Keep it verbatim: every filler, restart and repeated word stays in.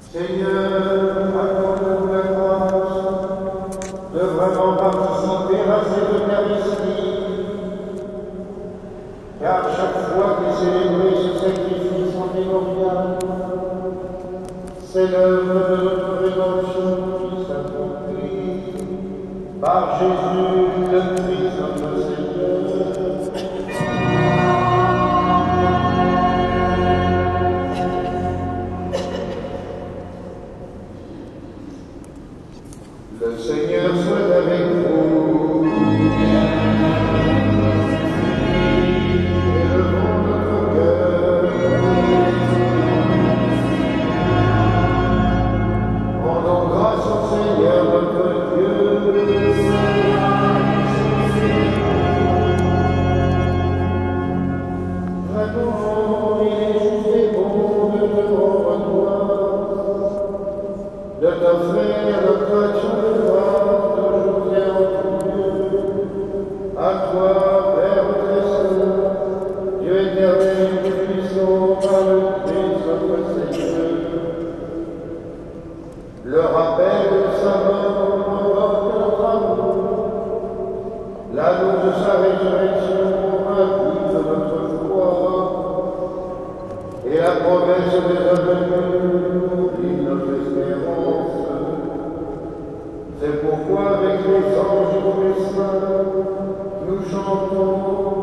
Seigneur, accorde-nous la grâce de vraiment participer à cette Eucharistie, car chaque fois que célébrer ce sacrifice en mémorial, c'est l'œuvre de notre rédemption qui s'accomplit par Jésus, le Christ notre Seigneur. Le Seigneur soit avec vous. Élevons notre cœur. Rendons grâce au Seigneur notre Dieu. Vraiment, il est juste et bon de te rendre gloire, de t'offrir notre action de grâce toujours et en tout lieu. À toi, Père très saint, Dieu éternel et puissant, par le Christ notre Seigneur. Le rappel de sa mort provoque notre amour, l'annonce de sa résurrection ravive notre foi, et la promesse des aveugles nourrit notre espérance. C'est pourquoi avec les anges et les saints, nous chantons